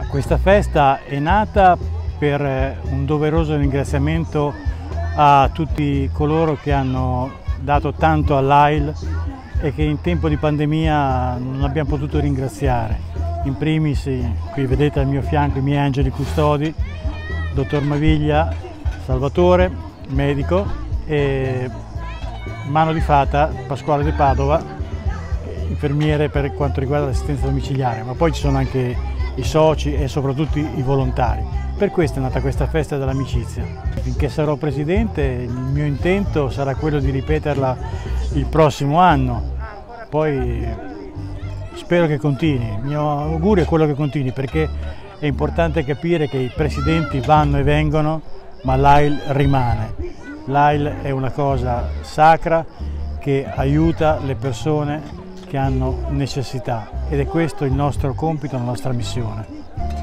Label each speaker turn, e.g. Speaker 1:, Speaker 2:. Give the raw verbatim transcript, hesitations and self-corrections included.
Speaker 1: Questa festa è nata per un doveroso ringraziamento a tutti coloro che hanno dato tanto all'A I L e che in tempo di pandemia non abbiamo potuto ringraziare. In primis, qui vedete al mio fianco i miei angeli custodi, dottor Maviglia, Salvatore, medico, e mano di fata Pasquale De Padova, infermiere per quanto riguarda l'assistenza domiciliare, ma poi ci sono anche i soci e soprattutto i volontari. Per questo è nata questa festa dell'amicizia. Finché sarò presidente il mio intento sarà quello di ripeterla il prossimo anno, poi spero che continui, il mio augurio è quello che continui, perché è importante capire che i presidenti vanno e vengono, ma l'A I L rimane. L'A I L è una cosa sacra che aiuta le persone che hanno necessità ed è questo il nostro compito, la nostra missione.